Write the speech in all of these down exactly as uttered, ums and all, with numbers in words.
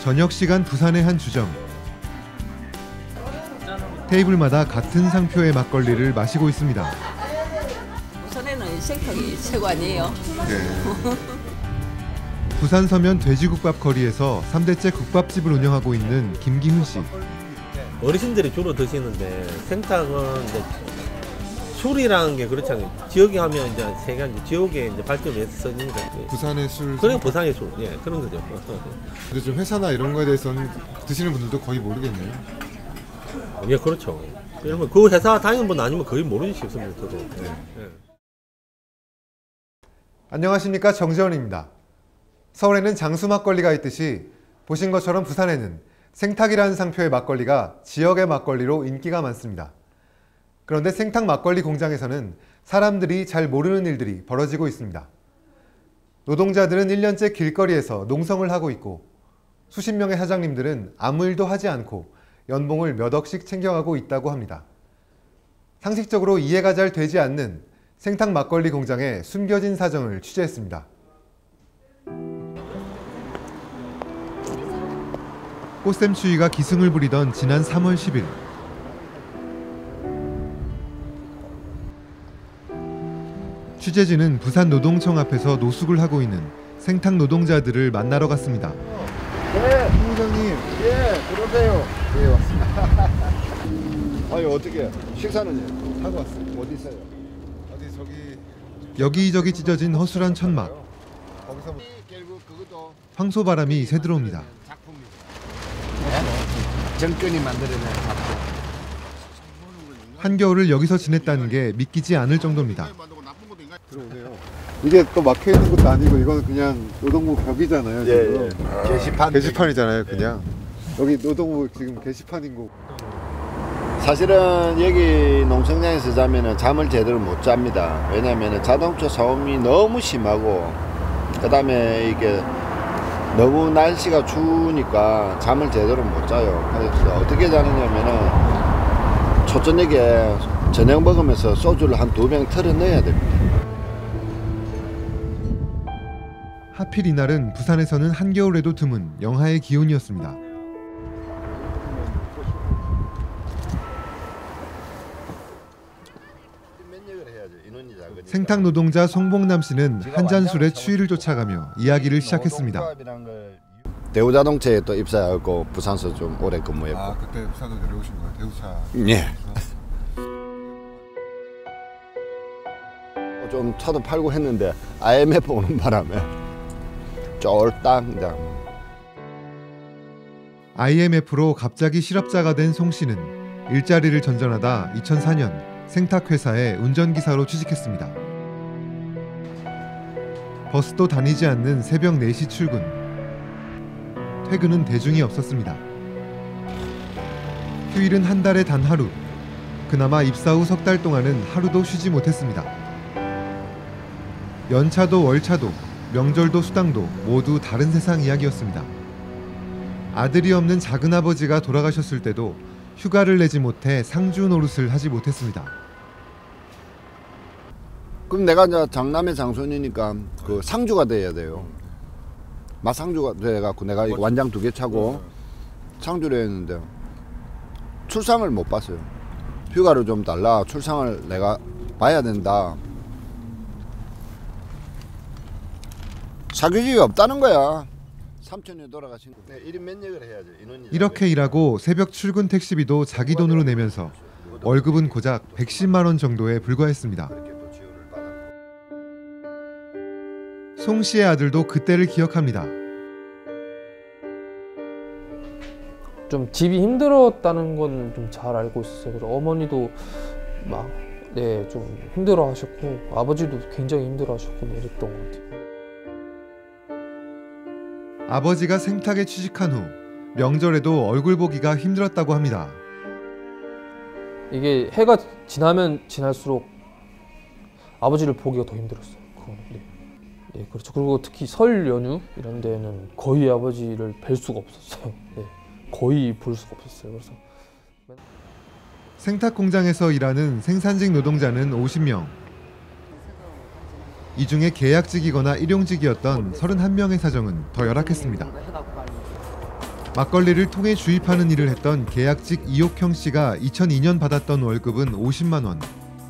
저녁 시간 부산의 한 주점. 테이블마다 같은 상표의 막걸리를 마시고 있습니다. 부산에는 생탁이 최고 아니에요? 네. 부산 서면 돼지국밥 거리에서 삼 대째 국밥집을 운영하고 있는 김기훈 씨. 어르신들이 주로 드시는데 생탁은 이제 술이라는 게 그렇잖아요. 지역에 하면 이제 세가 이제 지역에 이제 발전해서 쓰니까. 부산의 술. 그래 부산의 술, 예 그런 거죠. 근데 좀 회사나 이런 거에 대해서는 드시는 분들도 거의 모르겠네요. 예 그렇죠. 그러면 그 회사 다니는 분 아니면 거의 모르지 싶습니다. 저도. 네. 예. 안녕하십니까, 정지원입니다. 서울에는 장수 막걸리가 있듯이 보신 것처럼 부산에는 생탁이라는 상표의 막걸리가 지역의 막걸리로 인기가 많습니다. 그런데 생탁 막걸리 공장에서는 사람들이 잘 모르는 일들이 벌어지고 있습니다. 노동자들은 일 년째 길거리에서 농성을 하고 있고 수십 명의 사장님들은 아무 일도 하지 않고 연봉을 몇 억씩 챙겨가고 있다고 합니다. 상식적으로 이해가 잘 되지 않는 생탁 막걸리 공장의 숨겨진 사정을 취재했습니다. 꽃샘추위가 기승을 부리던 지난 삼월 십일. 취재진은 부산 노동청 앞에서 노숙을 하고 있는 생탁 노동자들을 만나러 갔습니다. 네, 부장님. 예, 들어오세요. 예, 왔습니다. 아니 어떻게 식사는 하고 왔어요? 어디 있어요? 어디 저기 여기저기 찢어진 허술한 천막. 거기서 결국 그것도 황소바람이 새들어옵니다. 네? 정권이 만들어낸 작품. 한겨울을 여기서 지냈다는 게 믿기지 않을 정도입니다. 들어오세요. 이게 또 막혀 있는 것도 아니고 이거는 그냥 노동부 벽이잖아요. 지금. 예, 예. 게시판. 게시판이잖아요, 그냥. 예. 여기 노동부 지금 게시판인 거. 사실은 여기 농성장에서 자면은 잠을 제대로 못 잡니다. 왜냐하면 자동차 소음이 너무 심하고 그 다음에 이게 너무 날씨가 추우니까 잠을 제대로 못 자요. 그래서 어떻게 자느냐면은 초저녁에 저녁 먹으면서 소주를 한 두 병 털어 넣어야 됩니다. 하필 이날은 부산에서는 한겨울에도 드문 영하의 기온이었습니다. 생탁 노동자 송봉남 씨는 한 잔 술에 추위를 쫓아가며 이야기를 시작했습니다. 대우자동차에 또 입사하고 부산서 좀 오래 근무했고. 아, 그때 부산으로 내려오신 거예요? 대우차. 예. 좀 차도 팔고 했는데 아이엠에프 오는 바람에 쫄딱 그냥. 아이엠에프로 갑자기 실업자가 된 송 씨는 일자리를 전전하다 이천사 년 생탁 회사에 운전기사로 취직했습니다. 버스도 다니지 않는 새벽 네 시 출근. 퇴근은 대중이 없었습니다. 휴일은 한 달에 단 하루. 그나마 입사 후 석 달 동안은 하루도 쉬지 못했습니다. 연차도 월차도 명절도 수당도 모두 다른 세상 이야기였습니다. 아들이 없는 작은아버지가 돌아가셨을 때도 휴가를 내지 못해 상주 노릇을 하지 못했습니다. 그럼 내가 이제 장남의 장손이니까 그 상주가 돼야 돼요. 마상주가 돼갖고 내가 이거 완장 두 개 차고 상주를 했는데 출상을 못 봤어요. 휴가를 좀 달라. 출상을 내가 봐야 된다. 사교직이 없다는 거야. 삼촌이 돌아가신 거. 일 인 면역을 해야죠. 인원이 이렇게 일하고 새벽 출근 택시비도 자기 돈으로 내면서 월급은 고작 백십만 원 정도에 불과했습니다. 송 씨의 아들도 그때를 기억합니다. 좀 집이 힘들었다는 건 좀 잘 알고 있었어요. 그래서 어머니도 막 네, 좀 힘들어하셨고 아버지도 굉장히 힘들어하셨고 이랬던 것 같아요. 아버지가 생탁에 취직한 후 명절에도 얼굴 보기가 힘들었다고 합니다. 이게 해가 지나면 지날수록 아버지를 보기가 더 힘들었어요. 그거는. 네. 네, 그렇죠. 그리고 특히 설 연휴 이런 데는 거의 아버지를 뵐 수가 없었어요. 네. 거의 볼 수가 없었어요. 그래서 생탁 공장에서 일하는 생산직 노동자는 오십 명. 이 중에 계약직이거나 일용직이었던 서른한 명의 사정은 더 열악했습니다. 막걸리를 통해 주입하는 일을 했던 계약직 이옥형 씨가 이천이 년 받았던 월급은 오십만 원.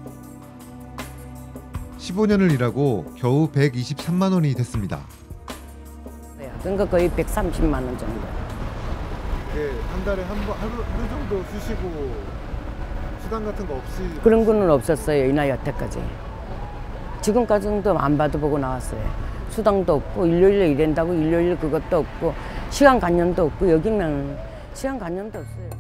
십오 년을 일하고 겨우 백이십삼만 원이 됐습니다. 그러니까 거의 백삼십만 원 정도. 이게 한 달에 한 번 하루, 하루 정도 쉬시고 수당 같은 거 없이 그런 거는 없었어요. 이 나이 여태까지. 지금까지도 안 받아보고 나왔어요. 수당도 없고 일요일에 일한다고 일요일 그것도 없고 시간 관념도 없고 여기는 시간 관념도 없어요.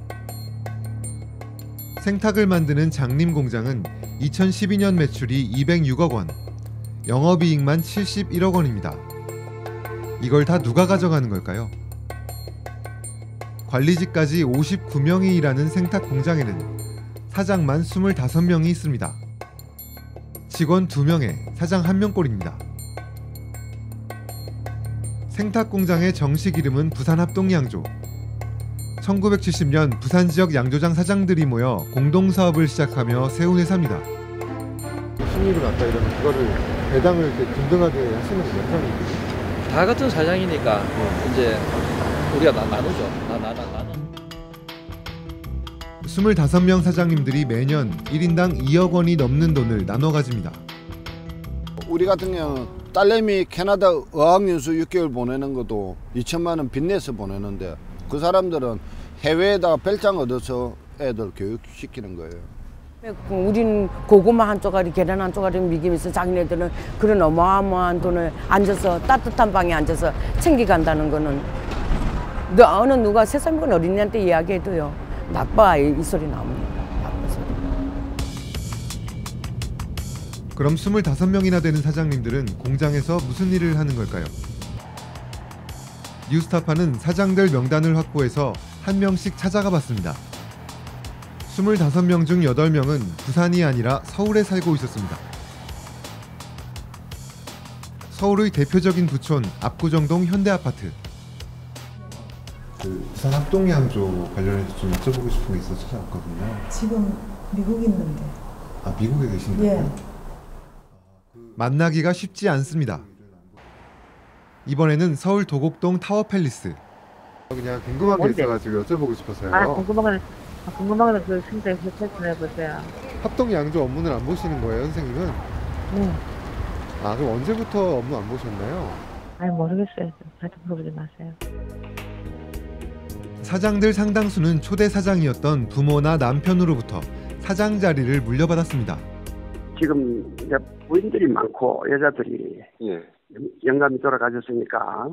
생탁을 만드는 장림 공장은 이천십이 년 매출이 이백육억 원, 영업이익만 칠십일억 원입니다. 이걸 다 누가 가져가는 걸까요? 관리직까지 오십구 명이 일하는 생탁 공장에는 사장만 이십오 명이 있습니다. 직원 두 명에 사장 한 명꼴입니다. 생탁 공장의 정식 이름은 부산합동양조. 천구백칠십 년 부산 지역 양조장 사장들이 모여 공동사업을 시작하며 세운 회사입니다. 신입을 갖다 이러면 그거를 배당을 이렇게 균등하게 하시는 몇 편이에요? 다 같은 사장이니까 이제 우리가 나, 나누죠. 나, 나, 나, 나눠. 이십오 명 사장님들이 매년 일 인당 이억 원이 넘는 돈을 나눠 가집니다. 우리 같은 경우는 딸내미 캐나다 어학연수 육 개월 보내는 것도 이천만 원 빚내서 보내는데 그 사람들은 해외에다가 별장 얻어서 애들 교육시키는 거예요. 우린 고구마 한 쪼가리, 계란 한 쪼가리 미기면서 자기네들은 그런 어마어마한 돈을 앉아서 따뜻한 방에 앉아서 챙겨간다는 거는 너 어느 누가 세상 건 어린이한테 이야기해도요. 나빠 이 소리 나옵니다. 나쁜 소리. 그럼 이십오 명이나 되는 사장님들은 공장에서 무슨 일을 하는 걸까요? 뉴스타파는 사장들 명단을 확보해서 한 명씩 찾아가 봤습니다. 이십오 명 중 여덟 명은 부산이 아니라 서울에 살고 있었습니다. 서울의 대표적인 부촌 압구정동 현대아파트. 그 부산 합동양조 관련해서 좀 여쭤보고 싶은 게 있어서 찾아왔거든요. 지금 미국 있는데. 아, 미국에 계신다고요? 예. 만나기가 쉽지 않습니다. 이번에는 서울 도곡동 타워팰리스. 그냥 궁금한 게 뭔데? 있어가지고 여쭤보고 싶어서요. 아, 궁금한 거, 궁금한 거 그 진짜 설명 해보세요. 합동양조 업무는 안 보시는 거예요, 선생님은? 응. 아, 그럼 언제부터 업무 안 보셨나요? 아니, 모르겠어요. 하여튼 물어보지 마세요. 사장들 상당수는 초대 사장이었던 부모나 남편으로부터 사장 자리를 물려받았습니다. 지금 이제 부인들이 많고 여자들이 예. 영감이 돌아가셨으니까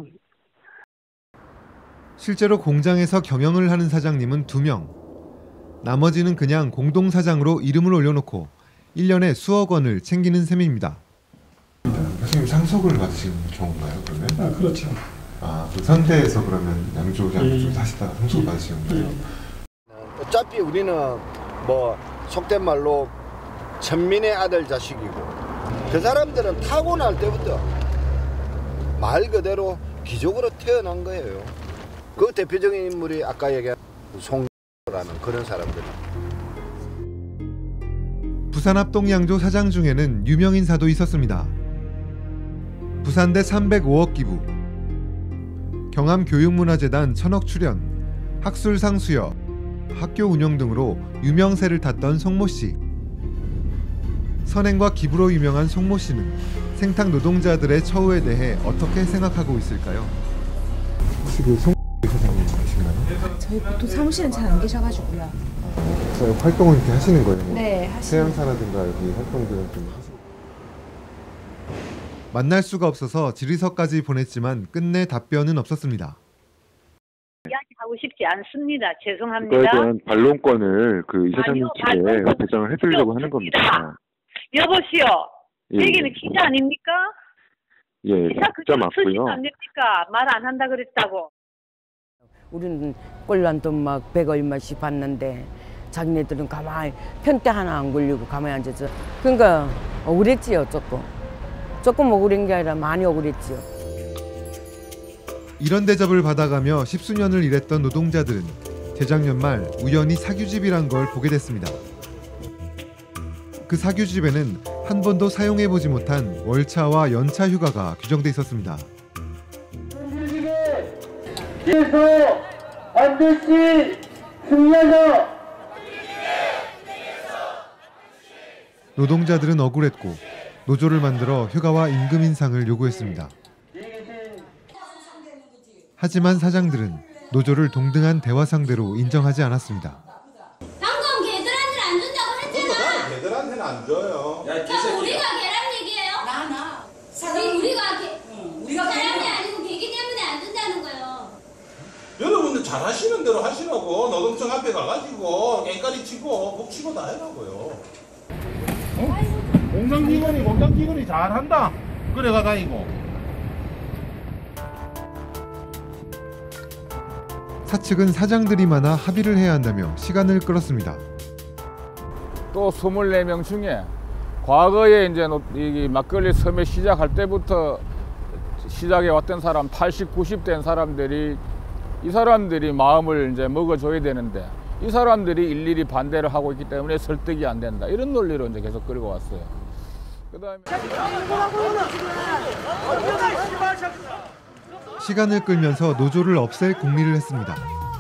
실제로 공장에서 경영을 하는 사장님은 두 명. 나머지는 그냥 공동사장으로 이름을 올려놓고 일 년에 수억 원을 챙기는 셈입니다. 선생님 상속을 받으신 경우인가요, 그러면? 아, 그렇죠. 아, 그 상태에서 그러면 양조장 예. 좀 하시다가 상속 받으시는 거예요? 어차피 우리는 뭐 속된 말로 천민의 아들 자식이고 그 사람들은 타고날 때부터 말 그대로 귀족으로 태어난 거예요. 그 대표적인 인물이 아까 얘기한 송라는 그런 사람들. 부산합동양조 사장 중에는 유명 인사도 있었습니다. 부산대 삼백오억 기부, 경암교육문화재단 천억 출연, 학술상 수여, 학교 운영 등으로 유명세를 탔던 송모 씨. 선행과 기부로 유명한 송모 씨는 생탁 노동자들의 처우에 대해 어떻게 생각하고 있을까요? 혹시 그 송 사장님 계신가요? 저희 보통 사무실은 잘 안 계셔가지고요. 활동을 이렇게 하시는 거예요? 뭐 네, 하시는 세양사라든가 여기 활동들은 좀 하시고. 만날 수가 없어서 질의서까지 보냈지만 끝내 답변은 없었습니다. 이야기하고 싶지 않습니다. 죄송합니다. 그거에 대한 반론권을 그 이사장님 측에 반론권 배정을 해드리려고 하는 겁니다. 여보시오. 예. 여기는 기자 아닙니까? 예, 기사 진짜 맞고요. 안 됩니까? 말 안 한다 그랬다고. 우리는 꼴란돈 막 백 얼마씩 받는데 자기네들은 가만히 편대 하나 안 걸리고 가만히 앉아서 그러니까 억울했지요. 조금. 조금 억울한 게 아니라 많이 억울했지요. 이런 대접을 받아가며 십수년을 일했던 노동자들은 재작년 말 우연히 사규집이란 걸 보게 됐습니다. 그 사규집에는 한 번도 사용해보지 못한 월차와 연차 휴가가 규정돼 있었습니다. 그래서 반드시 승리하자. 노동자들은 억울했고 노조를 만들어 휴가와 임금 인상을 요구했습니다. 하지만 사장들은 노조를 동등한 대화 상대로 인정하지 않았습니다. 방금 걔들한테는 안 준다고 했잖아. 걔들한테는 안 줘요. 그럼 우리가 걔란 얘기예요? 나 나. 우리, 우리가 걔, 응, 우리가 사람이 아니고 걔기 때문에 안 준다는 거예요. 여러분들 잘하시는 대로 하시라고. 노동청 앞에 가가지고 깽까리 치고 복 치고 다 해라고요. 어? 공장직원이 공장직원이 잘한다. 그래가 다니고. 사측은 사장들이 많아 합의를 해야 한다며 시간을 끌었습니다. 또 이십사 명 중에 과거에 이제 이 막걸리 섬에 시작할 때부터 시작해 왔던 사람 팔십, 구십 된 사람들이 이 사람들이 마음을 이제 먹어줘야 되는데 이 사람들이 일일이 반대를 하고 있기 때문에 설득이 안 된다. 이런 논리로 이제 계속 끌고 왔어요. 그다음에 시간을 끌면서 노조를 없앨 공리를 했습니다.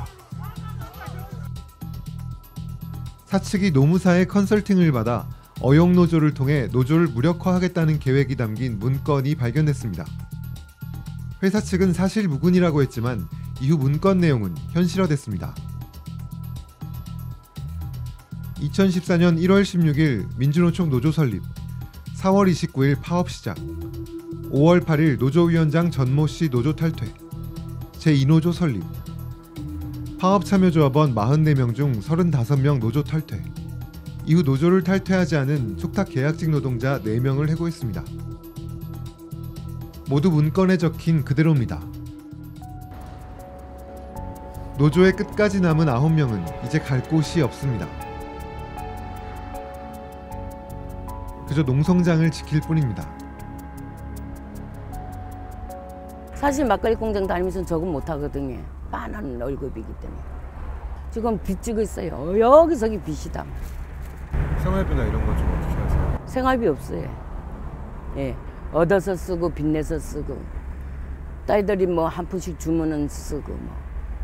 사측이 노무사의 컨설팅을 받아 어용노조를 통해 노조를 무력화하겠다는 계획이 담긴 문건이 발견됐습니다. 회사 측은 사실 무근이라고 했지만 이후 문건 내용은 현실화됐습니다. 이천십사 년 일월 십육일 민주노총 노조 설립, 사월 이십구일 파업 시작, 오월 팔일 노조위원장 전모씨 노조 탈퇴, 제이 노조 설립, 파업 참여조합원 사십사 명 중 삼십오 명 노조 탈퇴, 이후 노조를 탈퇴하지 않은 속탁 계약직 노동자 네 명을 해고했습니다. 모두 문건에 적힌 그대로입니다. 노조의 끝까지 남은 아홉 명은 이제 갈 곳이 없습니다. 그저 농성장을 지킬 뿐입니다. 사실 막걸리 공장 다니면서 저건 못하거든요. 빤한 월급이기 때문에. 지금 빚 지고 있어요. 여기저기 빚이다. 생활비나 이런 거 좀 어떻게 하세요? 생활비 없어요. 예, 얻어서 쓰고 빚내서 쓰고 딸들이 뭐 한 푼씩 주면은 쓰고 뭐.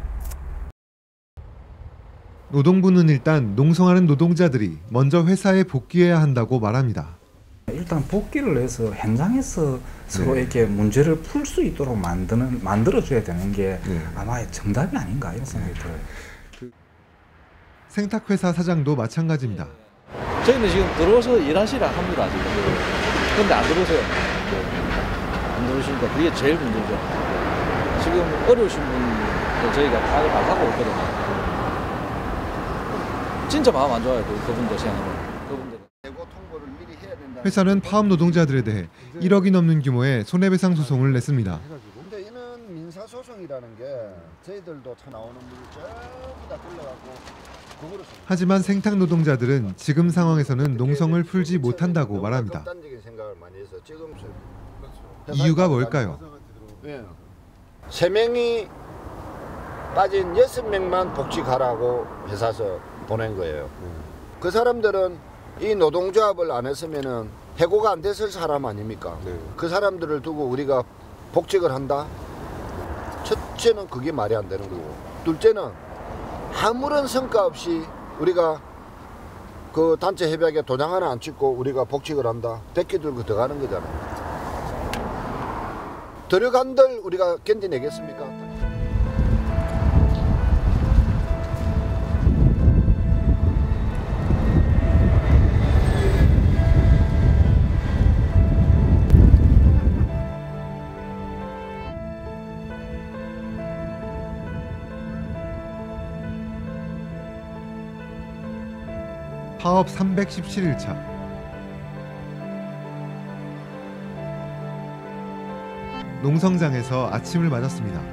노동부는 일단 농성하는 노동자들이 먼저 회사에 복귀해야 한다고 말합니다. 일단 복귀를 해서 현장에서 서로 네. 이렇게 문제를 풀 수 있도록 만드는 만들어줘야 되는 게 네. 아마 정답이 아닌가 이런 생각이 들어요. 생탁회사 사장도 마찬가지입니다. 저희는 지금 들어와서 일하시라 합니다 지금. 근데 안 들어오세요. 안 들어오시니까 그게 제일 문제죠. 지금 어려우신 분들 저희가 파악을 다 하고 있거든요. 진짜 마음 안 좋아요 그분들 생각하면. 회사는 파업 노동자들에 대해 일억이 넘는 규모의 손해배상 소송을 냈습니다. 근데 이는 민사소송이라는 게 저희들도 다 나오는 분이 전부 다 끌려가고 그거를 하지만 생탁 노동자들은 지금 상황에서는 농성을 풀지 못한다고 말합니다. 극단적인 생각을 많이 해서 지금 이유가 뭘까요? 세 명이 빠진 여섯 명만 복지 가라고 회사에서 보낸 거예요. 그 사람들은 이 노동조합을 안 했으면은 해고가 안 됐을 사람 아닙니까? 네. 그 사람들을 두고 우리가 복직을 한다? 첫째는 그게 말이 안 되는 거고, 둘째는 아무런 성과 없이 우리가 그 단체 협약에 도장 하나 안 찍고 우리가 복직을 한다? 대기 들고 들어가는 거잖아요. 들어간들 우리가 견디내겠습니까? 파업 삼백십칠 일차. 농성장에서 아침을 맞았습니다.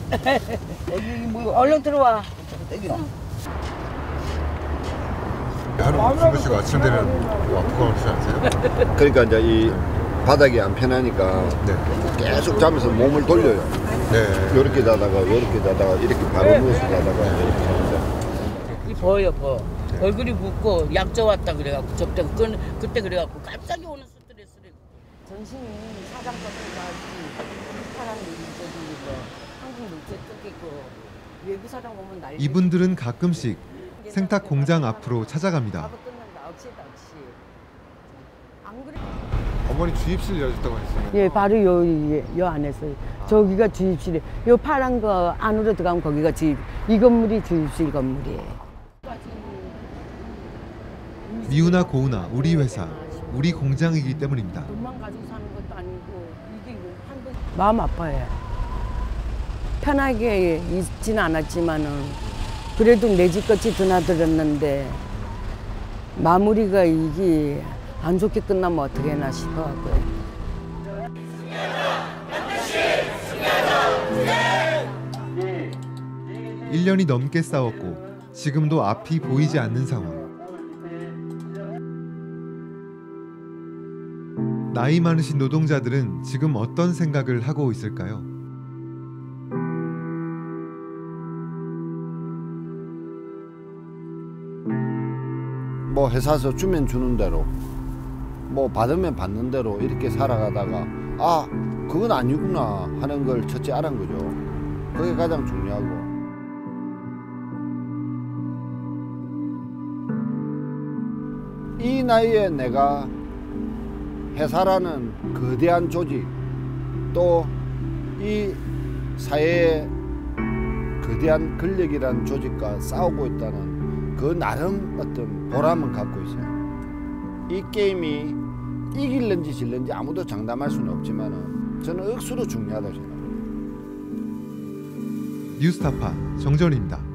얼른 들어와. 하루 주무시고 아침 되면 뭐 아프거나 그러지 않으세요? 그러니까 이제 이 바닥이 안 편하니까 계속 자면서 몸을 돌려요. 네. 요렇게 자다가 요렇게 자다가 이렇게 바로 누워서 자다가 이렇게 자면서. 이 버요 버. 얼굴이 붓고 약져 왔다 그래갖고 저때 그 그때 그래갖고 갑자기 오는 스트레스를. 전신이 사장법인가지 사람 저기 뭐 한국 물체 뜯기고 외부 사람 오면 난리. 이분들은 가끔씩 생탁 공장 앞으로 찾아갑니다. 어머니 주입실 열었다고 했어요. 예, 바로 요, 요, 요 안에서 저기가 주입실이. 요 파란 거 안으로 들어가면 거기가 주입. 이 건물이 주입실 건물이에요. 미우나 고우나 우리 회사, 우리 공장이기 때문입니다. 돈만 가지고 사는 것도 아니고 이게 한 번. 마음 아파요. 편하게 있지는 않았지만은 그래도 내 집같이 드나들었는데 마무리가 이게 안 좋게 끝나면 어떻게 하나 싶어갖고요. 일 년이 넘게 싸웠고 지금도 앞이 보이지 않는 상황. 나이 많으신 노동자들은 지금 어떤 생각을 하고 있을까요? 뭐 회사에서 주면 주는 대로 뭐 받으면 받는 대로 이렇게 살아가다가 아 그건 아니구나 하는 걸 첫째 알은 거죠. 그게 가장 중요하고. 이 나이에 내가 회사라는 거대한 조직 또 이 사회의 거대한 권력이라는 조직과 싸우고 있다는 그 나름 어떤 보람은 갖고 있어요. 이 게임이 이길는지 질는지 아무도 장담할 수는 없지만 저는 억수로 중요하다고 생각합니다. 뉴스타파 정전입니다.